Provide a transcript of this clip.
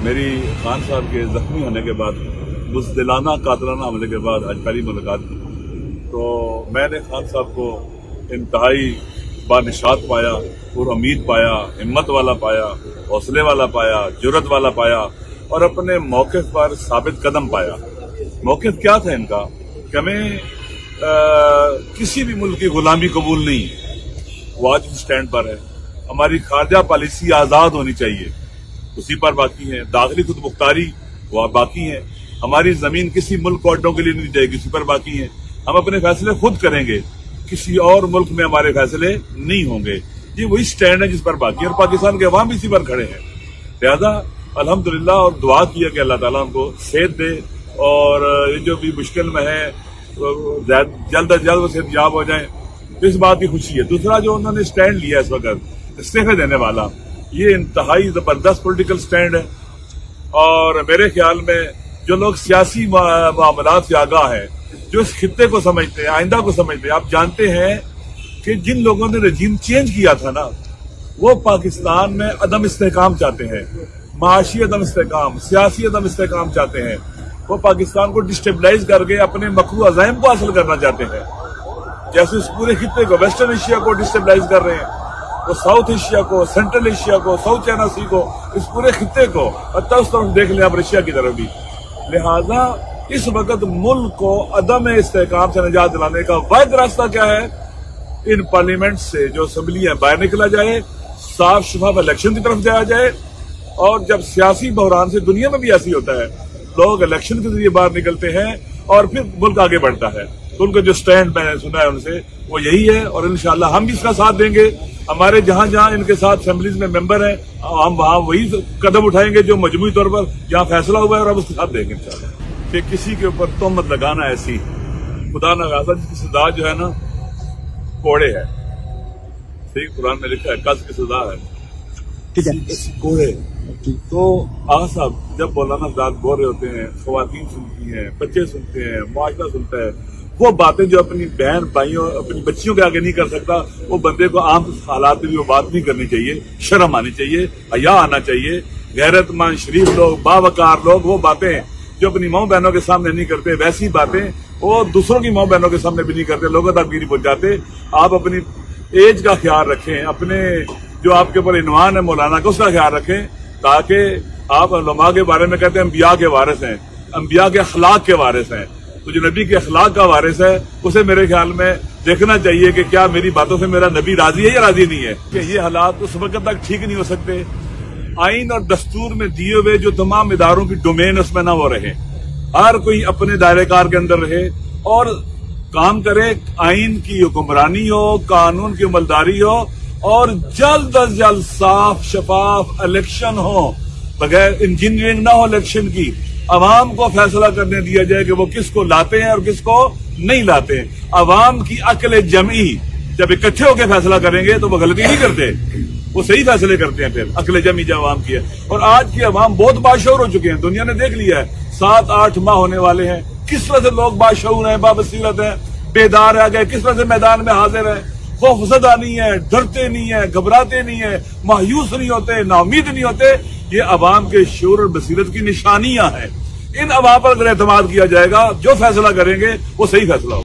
मेरी खान साहब के जख्मी होने के बाद, बुज़दिलाना कातिलाना हमले के बाद आज पहली मुलाकात की, तो मैंने खान साहब को इंतहाई बानिशात पाया और उम्मीद पाया, हिम्मत वाला पाया, हौसले वाला पाया, जुर्रत वाला पाया और अपने मौक़िफ़ पर साबित कदम पाया। मौक़िफ़ क्या था इनका कि हमें किसी भी मुल्क की गुलामी कबूल नहीं है, वो आज स्टैंड पर है। हमारी खारजा पॉलिसी आज़ाद होनी चाहिए, उसी पर बाकी है। दाखिली खुद मुख्तारी वो बाकी है। हमारी जमीन किसी मुल्क को अड्डों के लिए नहीं जाएगी, उसी पर बाकी है। हम अपने फैसले खुद करेंगे, किसी और मुल्क में हमारे फैसले नहीं होंगे। ये वही स्टैंड है जिस पर बाकी है और पाकिस्तान के अवाम भी इसी पर खड़े हैं। लिहाजा अल्हम्दुलिल्लाह और दुआ किया कि अल्लाह ताला हमको सेहत दे और ये जो भी मुश्किल में है जल्द अज जल्द सेहतयाब हो जाए, इस बात की खुशी है। दूसरा जो उन्होंने स्टैंड लिया इस वक्त इस्तीफे देने वाला, ये इंतहाई जबरदस्त पॉलिटिकल स्टैंड है। और मेरे ख्याल में जो लोग सियासी मामलात से आगाह है, जो इस खित्ते को समझते हैं, आइंदा को समझते हैं, आप जानते हैं कि जिन लोगों ने रजीम चेंज किया था ना, वो पाकिस्तान में अदम इस्तेहकाम चाहते हैं, माशी अदम इस्तेहकाम, सियासी अदम इस्तेहकाम चाहते हैं। वो पाकिस्तान को डिस्टेबलाइज करके अपने मकरू अज़ाइम को हासिल करना चाहते हैं। जैसे इस पूरे खित्ते को, वेस्टर्न एशिया को डिस्टेबलाइज कर रहे हैं, वो साउथ एशिया को, सेंट्रल एशिया को, साउथ चाइना सी को, इस पूरे खित्ते को, अतः उस तरफ देख लें आप रशिया की तरफ भी। लिहाजा इस वक्त मुल्क को अदम इस्तेहकाम से निजात दिलाने का वाहिद रास्ता क्या है? इन पार्लियामेंट से जो असेंबली है बाहर निकला जाए, साफ शफाफ इलेक्शन की तरफ जाया जाए। और जब सियासी बहरान से, दुनिया में भी ऐसी होता है, लोग इलेक्शन के जरिए बाहर निकलते हैं और फिर मुल्क आगे बढ़ता है। तो उनका जो स्टैंड मैंने सुना है उनसे, वो यही है और इंशाल्लाह हम भी इसका साथ देंगे। हमारे जहां जहां इनके साथ असेंबलीज में मेंबर हैं, हम वहां वही कदम उठाएंगे जो मजमूई तौर पर जहां फैसला हुआ है और हम उसके साथ देंगे इंशाल्लाह। कि किसी के ऊपर तोहमत लगाना ऐसी, खुदा न खास्ता, जिसकी सजा जो है ना कोड़े है। ठीक, कुरान में लिखा है कस की सजा है, ठीक है, कोड़े। तो आगा साहब जब मौलाना साहब बोल रहे होते हैं, ख्वातीन सुनती हैं, बच्चे सुनते हैं, मुआशरा सुनता है, वो बातें जो अपनी बहन भाइयों, अपनी बच्चियों के आगे नहीं कर सकता, वो बंदे को आम हालात में भी वो बात नहीं करनी चाहिए। शर्म आनी चाहिए, हया आना चाहिए। गैरतमंद शरीफ लोग, बावकार लोग वो बातें जो अपनी माँ बहनों के सामने नहीं करते, वैसी बातें वो दूसरों की माँ बहनों के सामने भी नहीं करते, लोगों तक भी नहीं पहुंचाते। आप अपनी एज का ख्याल रखें, अपने जो आपके ऊपर इनवान है मौलाना का, उसका ख्याल रखें, ताकि आप उलमा के बारे में कहते हैं अम्बिया के वारिस हैं, अम्बिया के अखलाक के वारिस हैं। तो जो नबी के अखलाक का वारिस है, उसे मेरे ख्याल में देखना चाहिए कि क्या मेरी बातों से मेरा नबी राजी है या राजी नहीं है। कि ये हालात उस वक्त तक ठीक नहीं हो सकते। आइन और दस्तूर में दिए हुए जो तमाम इदारों की डोमेन, उसमें ना वो रहे, हर कोई अपने दायरे कार के अंदर रहे और काम करे। आइन की हुक्मरानी हो, कानून की अमलदारी हो और जल्द अज जल्द साफ शफाफ इलेक्शन हो, बगैर इंजीनियरिंग ना हो इलेक्शन की। अवाम को फैसला करने दिया जाए कि वो किसको लाते हैं और किसको नहीं लाते हैं। अवाम की अक्ल जमी जब इकट्ठे होकर फैसला करेंगे तो वो गलती नहीं करते, वो सही फैसले करते हैं। फिर अक्ल जमी जब अवाम की है, और आज की अवाम बहुत बाशऊर हो चुके हैं, दुनिया ने देख लिया है। 7-8 माह होने वाले हैं, किस तरह से लोग बाशऊर हैं, बाबसीरत हैं, बेदार आ गए, किस तरह से मैदान में हाजिर है, खौफजदा नहीं है, डरते नहीं है, घबराते नहीं है, मायूस नहीं होते, नाउमीद नहीं होते। ये अवाम के शऊर और बसीरत की निशानियां हैं। इन अवाम पर अगर एतमाद किया जाएगा, जो फैसला करेंगे वो सही फैसला होगा।